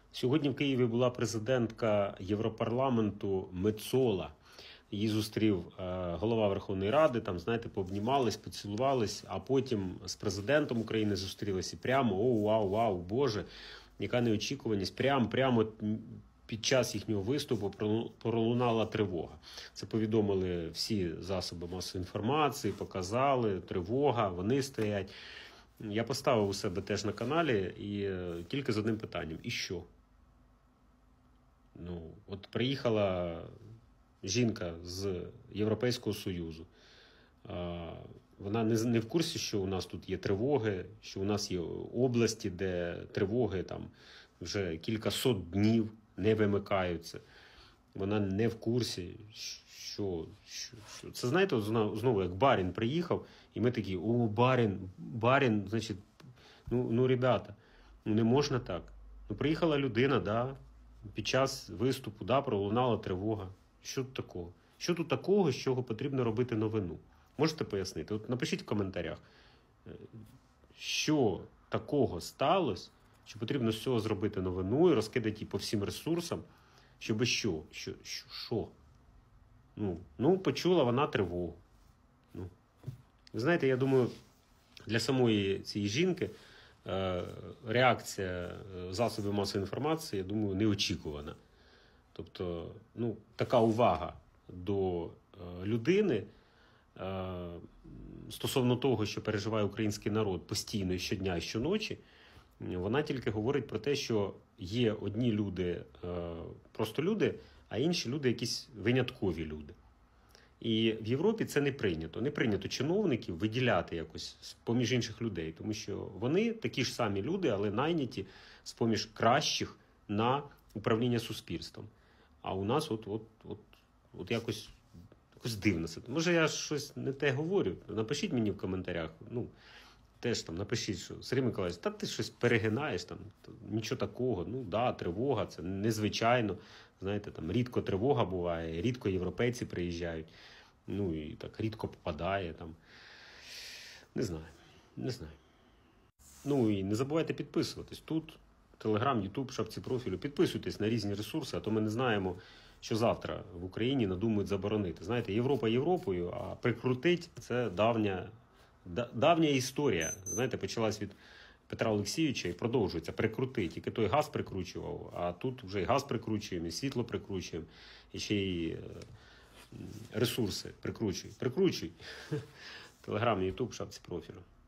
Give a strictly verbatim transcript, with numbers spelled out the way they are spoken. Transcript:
Сьогодні в Києві була президентка Європарламенту Мецола. Її зустрів е, голова Верховної Ради, там, знаєте, пообнімались, поцілувались, а потім з президентом України зустрілися. І прямо, о, вау, вау, Боже, яка неочікуваність. Прямо, прямо під час їхнього виступу пролунала тривога. Це повідомили всі засоби масової інформації, показали, тривога, вони стоять. Я поставив у себе теж на каналі і тільки з одним питанням. І що? Ну, от приїхала жінка з Європейського Союзу. Вона не в курсі, що у нас тут є тривоги, що у нас є області, де тривоги там вже кількасот днів не вимикаються. Вона не в курсі, що... що, що. Це, знаєте, знову, як барін приїхав, і ми такі, о, барін, барін, значить, ну, ну ребята, ну не можна так. Ну, приїхала людина, да, під час виступу, да, пролунала тривога. Що тут такого? Що тут такого, з чого потрібно робити новину? Можете пояснити? От напишіть в коментарях, що такого сталося, що потрібно з цього зробити новину і розкидати її по всім ресурсам, щоб що? Що? що? що? Ну, ну, почула вона тривогу. Ну. Ви знаєте, я думаю, для самої цієї жінки е, реакція засобів масової інформації, я думаю, неочікувана. Тобто, ну, така увага до е, людини е, стосовно того, що переживає український народ постійно, і щодня, і щоночі, вона тільки говорить про те, що є одні люди, е, просто люди, а інші люди якісь виняткові люди. І в Європі це не прийнято. Не прийнято чиновників виділяти якось поміж інших людей, тому що вони такі ж самі люди, але найняті з-поміж кращих на управління суспільством. А у нас от, от, от, от якось, якось дивно це. Може, я щось не те говорю? Напишіть мені в коментарях. Ну, теж там напишіть, що Сергій Миколаївич, та ти щось перегинаєш, там, нічого такого. Ну, да, тривога, це незвичайно. Знаєте, там рідко тривога буває, рідко європейці приїжджають. Ну, і так рідко попадає там. Не знаю, не знаю. Ну, і не забувайте підписуватись. Тут Телеграм, Ютуб, шапці профілю. Підписуйтесь на різні ресурси, а то ми не знаємо, що завтра в Україні надумають заборонити. Знаєте, Європа Європою, а прикрутить – це давня, давня історія. Знаєте, почалась від Петра Олексійовича і продовжується. Прикрутить. Тільки той газ прикручував, а тут вже і газ прикручуємо, і світло прикручуємо, і ще й ресурси прикручуй. Прикручуй. Телеграм, Ютуб, шапці профілю.